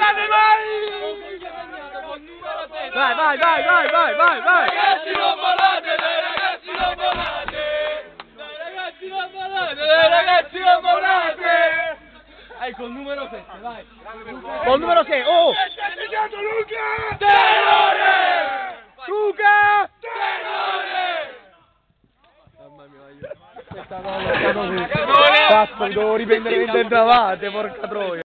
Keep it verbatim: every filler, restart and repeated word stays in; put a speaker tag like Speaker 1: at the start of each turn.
Speaker 1: Vai, vai, vai, vai, vai, vai, vai!
Speaker 2: Ragazzi non volate, dai ragazzi non volate! Dai ragazzi non volate, dai ragazzi non volate!
Speaker 1: Vai col numero sette, vai! Col numero sei, oh!
Speaker 2: Luca! Terrore!
Speaker 1: Luca!
Speaker 2: Terrore!
Speaker 1: Mamma mia, io... Cazzo, devo riprendere le entravate, porca troia!